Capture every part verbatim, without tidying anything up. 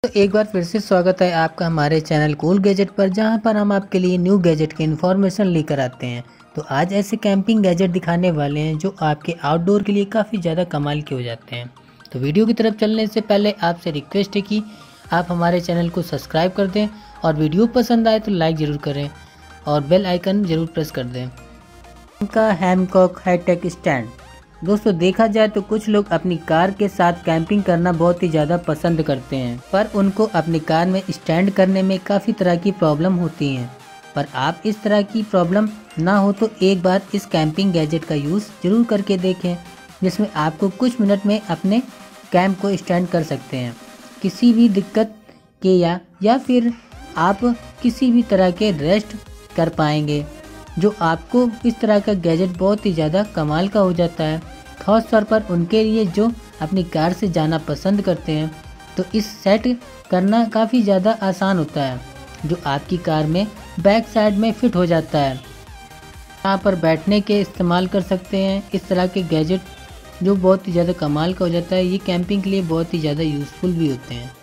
तो एक बार फिर से स्वागत है आपका हमारे चैनल कूल गैजेट पर, जहां पर हम आपके लिए न्यू गैजेट की इन्फॉर्मेशन लेकर आते हैं। तो आज ऐसे कैंपिंग गैजेट दिखाने वाले हैं जो आपके आउटडोर के लिए काफ़ी ज़्यादा कमाल के हो जाते हैं। तो वीडियो की तरफ चलने से पहले आपसे रिक्वेस्ट है कि आप हमारे चैनल को सब्सक्राइब कर दें और वीडियो पसंद आए तो लाइक ज़रूर करें और बेल आइकन ज़रूर प्रेस कर दें। उनका हैमकॉक हाईटेक स्टैंड। दोस्तों, देखा जाए तो कुछ लोग अपनी कार के साथ कैंपिंग करना बहुत ही ज़्यादा पसंद करते हैं, पर उनको अपनी कार में स्टैंड करने में काफ़ी तरह की प्रॉब्लम होती हैं। पर आप इस तरह की प्रॉब्लम ना हो तो एक बार इस कैंपिंग गैजेट का यूज़ ज़रूर करके देखें, जिसमें आपको कुछ मिनट में अपने कैंप को स्टैंड कर सकते हैं किसी भी दिक्कत के या या फिर आप किसी भी तरह के रेस्ट कर पाएंगे। जो आपको इस तरह का गैजेट बहुत ही ज़्यादा कमाल का हो जाता है, खास तौर पर उनके लिए जो अपनी कार से जाना पसंद करते हैं। तो इस सेट करना काफ़ी ज़्यादा आसान होता है, जो आपकी कार में बैक साइड में फिट हो जाता है। यहाँ पर बैठने के इस्तेमाल कर सकते हैं। इस तरह के गैजेट जो बहुत ही ज़्यादा कमाल का हो जाता है, ये कैंपिंग के लिए बहुत ही ज़्यादा यूज़फुल भी होते हैं।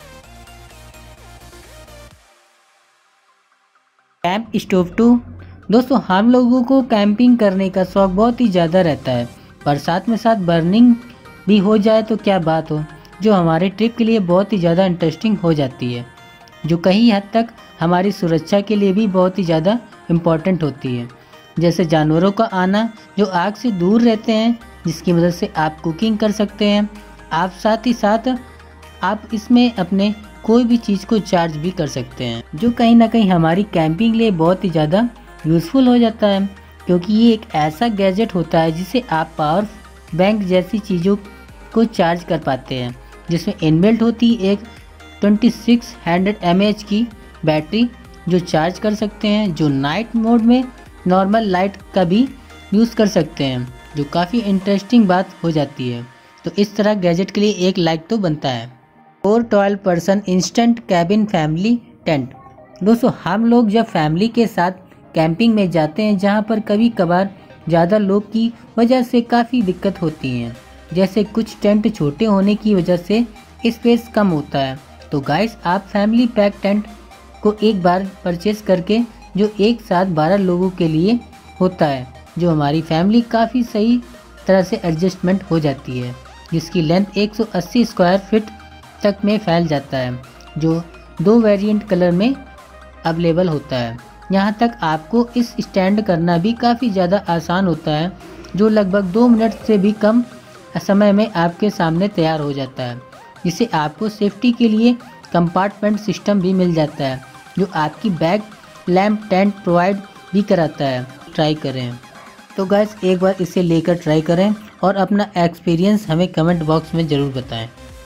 Camp stove two. दोस्तों, हम लोगों को कैंपिंग करने का शौक बहुत ही ज़्यादा रहता है, पर साथ में साथ बर्निंग भी हो जाए तो क्या बात हो, जो हमारे ट्रिप के लिए बहुत ही ज़्यादा इंटरेस्टिंग हो जाती है, जो कहीं हद तक हमारी सुरक्षा के लिए भी बहुत ही ज़्यादा इम्पोर्टेंट होती है। जैसे जानवरों का आना जो आग से दूर रहते हैं, जिसकी मदद से आप कुकिंग कर सकते हैं। आप साथ ही साथ आप इसमें अपने कोई भी चीज़ को चार्ज भी कर सकते हैं, जो कहीं ना कहीं हमारी कैंपिंग लिए बहुत ही ज़्यादा यूज़फुल हो जाता है, क्योंकि ये एक ऐसा गैजेट होता है जिसे आप पावर बैंक जैसी चीज़ों को चार्ज कर पाते हैं, जिसमें इनबिल्ट होती एक छब्बीस सौ एम ए एच की बैटरी जो चार्ज कर सकते हैं, जो नाइट मोड में नॉर्मल लाइट का भी यूज़ कर सकते हैं, जो काफ़ी इंटरेस्टिंग बात हो जाती है। तो इस तरह गैजेट के लिए एक लाइक तो बनता है। Four twelve person instant cabin family tent. दोस्तों, हम लोग जब फैमिली के साथ कैंपिंग में जाते हैं, जहां पर कभी कभार ज़्यादा लोग की वजह से काफ़ी दिक्कत होती हैं, जैसे कुछ टेंट छोटे होने की वजह से स्पेस कम होता है। तो गाइस, आप फैमिली पैक टेंट को एक बार परचेस करके, जो एक साथ बारह लोगों के लिए होता है, जो हमारी फैमिली काफ़ी सही तरह से एडजस्टमेंट हो जाती है, जिसकी लेंथ एक सौ अस्सी स्क्वायर फीट तक में फैल जाता है, जो दो वेरिएंट कलर में अवेलेबल होता है। यहाँ तक आपको इस स्टैंड करना भी काफ़ी ज़्यादा आसान होता है, जो लगभग दो मिनट से भी कम समय में आपके सामने तैयार हो जाता है, जिसे आपको सेफ्टी के लिए कंपार्टमेंट सिस्टम भी मिल जाता है, जो आपकी बैग लैम्प टेंट प्रोवाइड भी कराता है। ट्राई करें तो गाइस, एक बार इसे लेकर ट्राई करें और अपना एक्सपीरियंस हमें कमेंट बॉक्स में ज़रूर बताएं।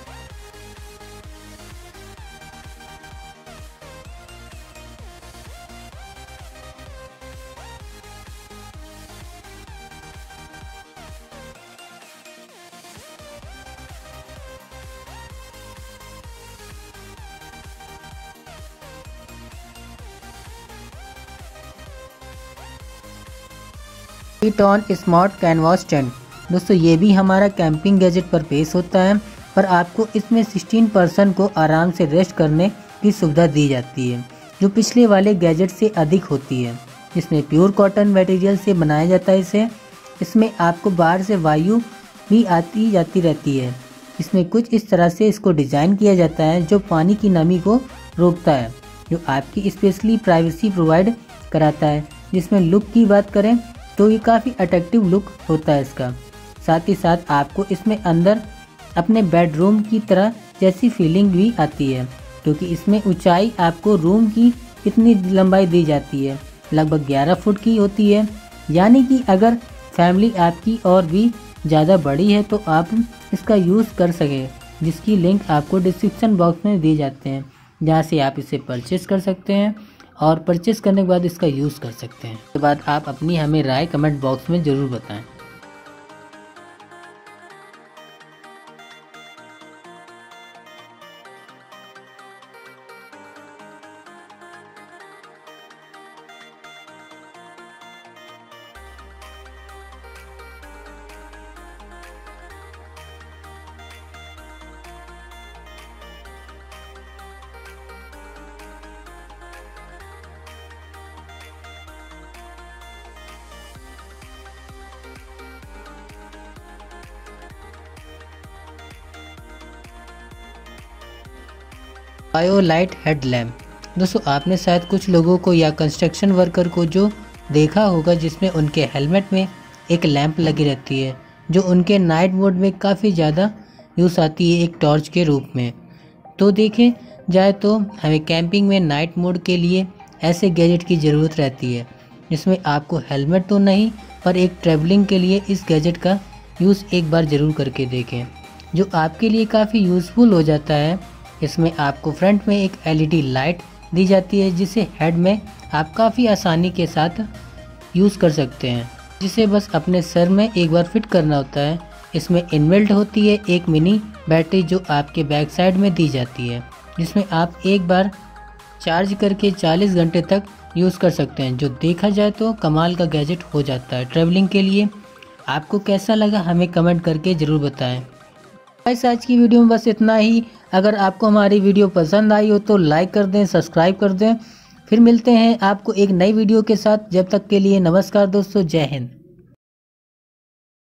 Ton smart canvas stand. दोस्तों, ये भी हमारा कैंपिंग गैजेट पर पेश होता है, पर आपको इसमें सोलह पर्सन को आराम से रेस्ट करने की सुविधा दी जाती है, जो पिछले वाले गैजेट से अधिक होती है। इसमें प्योर कॉटन मटेरियल से बनाया जाता है। इसे इसमें आपको बाहर से वायु भी आती जाती रहती है। इसमें कुछ इस तरह से इसको डिज़ाइन किया जाता है, जो पानी की नमी को रोकता है, जो आपकी स्पेशली प्राइवेसी प्रोवाइड कराता है। जिसमें लुक की बात करें तो ये काफ़ी अट्रैक्टिव लुक होता है इसका। साथ ही साथ आपको इसमें अंदर अपने बेडरूम की तरह जैसी फीलिंग भी आती है, क्योंकि इसमें ऊंचाई आपको रूम की इतनी लंबाई दी जाती है, लगभग ग्यारह फुट की होती है। यानी कि अगर फैमिली आपकी और भी ज़्यादा बड़ी है तो आप इसका यूज़ कर सकें, जिसकी लिंक आपको डिस्क्रिप्शन बॉक्स में दी जाते हैं, जहाँ से आप इसे परचेस कर सकते हैं और परचेस करने के बाद इसका यूज़ कर सकते हैं। उसके बाद आप अपनी हमें राय कमेंट बॉक्स में ज़रूर बताएं। Bio light headlamp. दोस्तों आपने शायद कुछ लोगों को या कंस्ट्रक्शन वर्कर को जो देखा होगा जिसमें उनके हेलमेट में एक लैंप लगी रहती है, जो उनके नाइट मोड में काफ़ी ज़्यादा यूज़ आती है एक टॉर्च के रूप में। तो देखें जाए तो हमें कैंपिंग में नाइट मोड के लिए ऐसे गैजेट की ज़रूरत रहती है, जिसमें आपको हेलमेट तो नहीं पर एक ट्रैवलिंग के लिए इस गैजेट का यूज़ एक बार ज़रूर करके देखें, जो आपके लिए काफ़ी यूज़फुल हो जाता है। इसमें आपको फ्रंट में एक एलईडी लाइट दी जाती है, जिसे हेड में आप काफ़ी आसानी के साथ यूज़ कर सकते हैं, जिसे बस अपने सर में एक बार फिट करना होता है। इसमें इनबिल्ट होती है एक मिनी बैटरी जो आपके बैक साइड में दी जाती है, जिसमें आप एक बार चार्ज करके चालीस घंटे तक यूज़ कर सकते हैं, जो देखा जाए तो कमाल का गैजेट हो जाता है ट्रैवलिंग के लिए। आपको कैसा लगा हमें कमेंट करके ज़रूर बताएं। गाइस आज की वीडियो में बस इतना ही। अगर आपको हमारी वीडियो पसंद आई हो तो लाइक कर दें, सब्सक्राइब कर दें। फिर मिलते हैं आपको एक नई वीडियो के साथ। जब तक के लिए नमस्कार दोस्तों, जय हिंद।